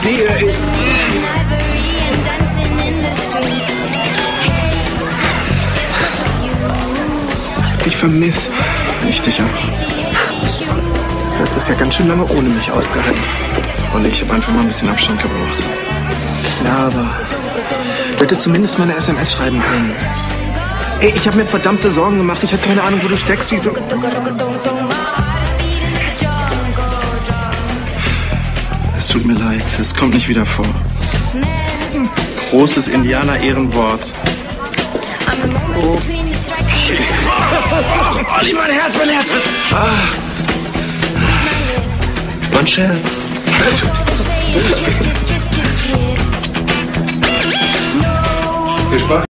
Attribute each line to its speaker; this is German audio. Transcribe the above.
Speaker 1: sehe. Ich hab dich vermisst.
Speaker 2: Ich dich auch.
Speaker 1: Du hast es ja ganz schön lange ohne mich ausgehalten.
Speaker 2: Und ich habe einfach mal ein bisschen Abstand gebraucht.
Speaker 1: Ja, aber du hättest zumindest mal eine SMS schreiben können. Ey, ich habe mir verdammte Sorgen gemacht. Ich hatte keine Ahnung, wo du steckst. Wie du...
Speaker 2: Es tut mir leid, es kommt nicht wieder vor. Großes Indianer-Ehrenwort.
Speaker 1: Oh.
Speaker 2: Olli, mein Herz, mein Herz! Ah. Mein Scherz.
Speaker 1: Viel Spaß.